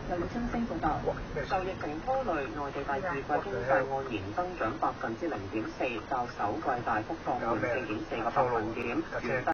由李津升報道。受疫情拖累，內地第二季經濟按年增長0.4%，較首季大幅放緩4.4個百分點。